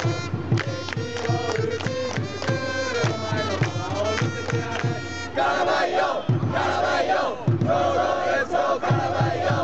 カラバイヨ、カラバイヨ、共同演奏カラバイヨ。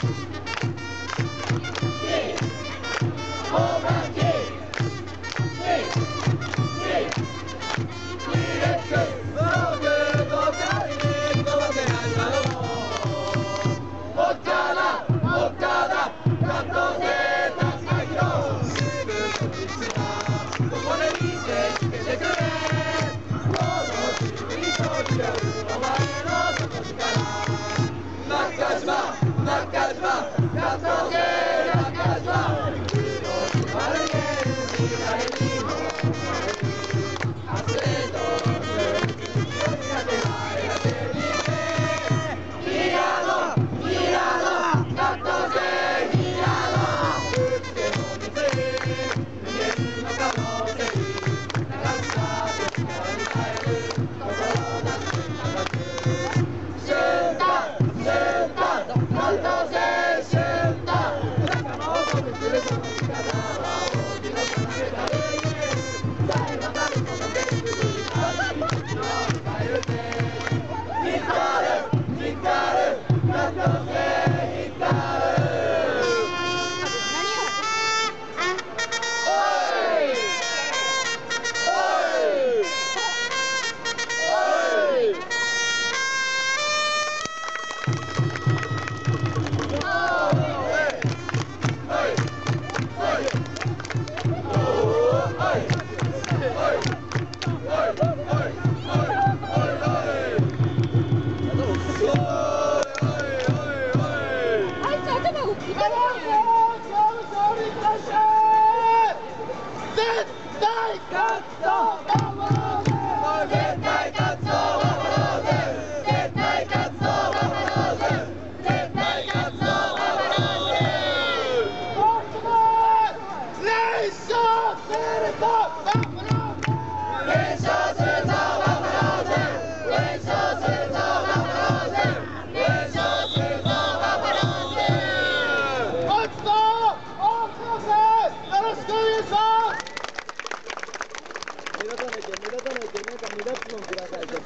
ホームランキー、2レック、僕と二人に飛ばせないだろう。おっかな、おっかな、感動性たちが広い。自分の道はここで見せつけてくれ。このチームに勝利がお前の底力。中島、中島、感動性中島。まるで誰にもアスリートの苦手なやつにヒラノ、ヒラノ、感動性ヒラノ。打つけの熱無限の可能性流した力に耐える心なし長く瞬間、瞬間、感動性瞬間。仲間を鼓舞するその力は大きな叶えたる意味。さえ渡るこの現実に新しい時を迎えるってヒッタール、ヒッタール、感動性ヒッタール。目立たないで、なんか目立つのください。